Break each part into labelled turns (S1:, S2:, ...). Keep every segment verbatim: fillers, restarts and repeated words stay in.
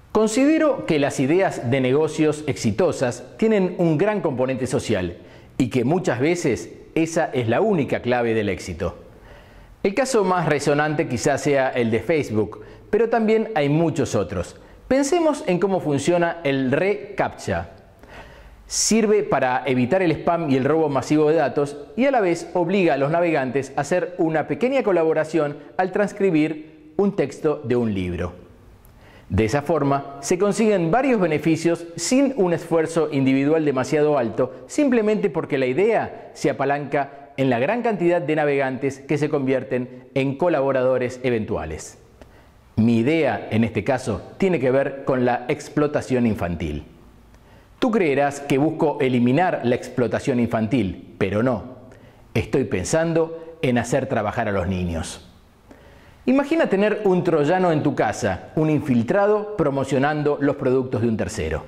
S1: Considero que las ideas de negocios exitosas tienen un gran componente social y que muchas veces esa es la única clave del éxito. El caso más resonante quizás sea el de Facebook, pero también hay muchos otros. Pensemos en cómo funciona el reCAPTCHA. Sirve para evitar el spam y el robo masivo de datos y a la vez obliga a los navegantes a hacer una pequeña colaboración al transcribir un texto de un libro. De esa forma, se consiguen varios beneficios sin un esfuerzo individual demasiado alto, simplemente porque la idea se apalanca en la gran cantidad de navegantes que se convierten en colaboradores eventuales. Mi idea, en este caso, tiene que ver con la explotación infantil. Tú creerás que busco eliminar la explotación infantil, pero no. Estoy pensando en hacer trabajar a los niños. Imagina tener un troyano en tu casa, un infiltrado promocionando los productos de un tercero.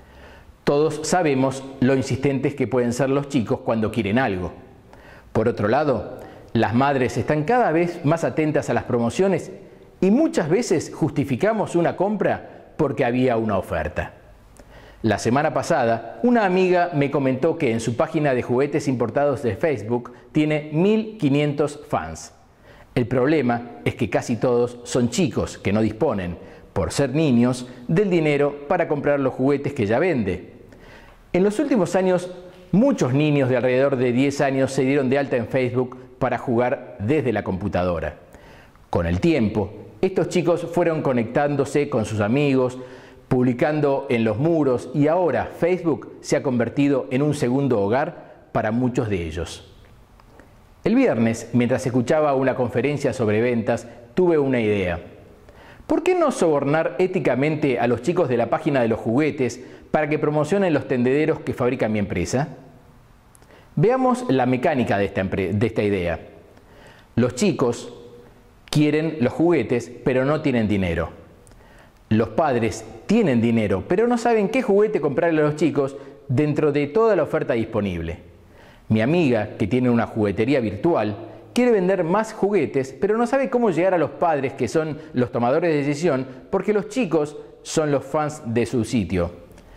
S1: Todos sabemos lo insistentes que pueden ser los chicos cuando quieren algo. Por otro lado, las madres están cada vez más atentas a las promociones y muchas veces justificamos una compra porque había una oferta. La semana pasada, una amiga me comentó que en su página de juguetes importados de Facebook tiene mil quinientos fans. El problema es que casi todos son chicos que no disponen, por ser niños, del dinero para comprar los juguetes que ella vende. En los últimos años, muchos niños de alrededor de diez años se dieron de alta en Facebook para jugar desde la computadora. Con el tiempo, estos chicos fueron conectándose con sus amigos, publicando en los muros y ahora Facebook se ha convertido en un segundo hogar para muchos de ellos. El viernes, mientras escuchaba una conferencia sobre ventas, tuve una idea. ¿Por qué no sobornar éticamente a los chicos de la página de los juguetes para que promocionen los tendederos que fabrica mi empresa? Veamos la mecánica de esta, de esta idea. Los chicos quieren los juguetes, pero no tienen dinero. Los padres tienen dinero, pero no saben qué juguete comprarle a los chicos dentro de toda la oferta disponible. Mi amiga, que tiene una juguetería virtual, quiere vender más juguetes, pero no sabe cómo llegar a los padres, que son los tomadores de decisión, porque los chicos son los fans de su sitio.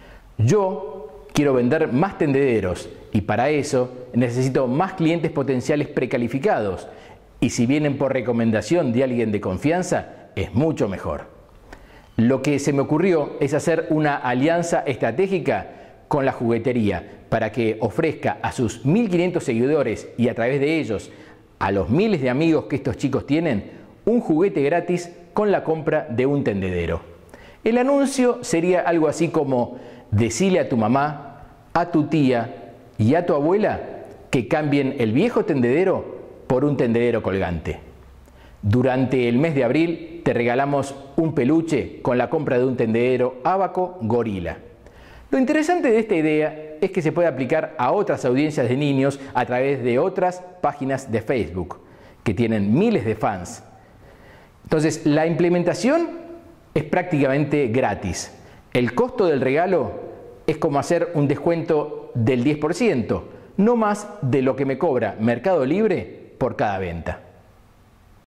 S1: Yo quiero vender más tendederos y para eso necesito más clientes potenciales precalificados. Y si vienen por recomendación de alguien de confianza, es mucho mejor. Lo que se me ocurrió es hacer una alianza estratégica con la juguetería para que ofrezca a sus mil quinientos seguidores y a través de ellos a los miles de amigos que estos chicos tienen un juguete gratis con la compra de un tendedero. El anuncio sería algo así como: decile a tu mamá, a tu tía y a tu abuela que cambien el viejo tendedero por un tendedero colgante. Durante el mes de abril te regalamos un peluche con la compra de un tendedero Abaco Gorila. Lo interesante de esta idea es que se puede aplicar a otras audiencias de niños a través de otras páginas de Facebook que tienen miles de fans. Entonces, la implementación es prácticamente gratis. El costo del regalo es como hacer un descuento del diez por ciento, no más de lo que me cobra Mercado Libre por cada venta.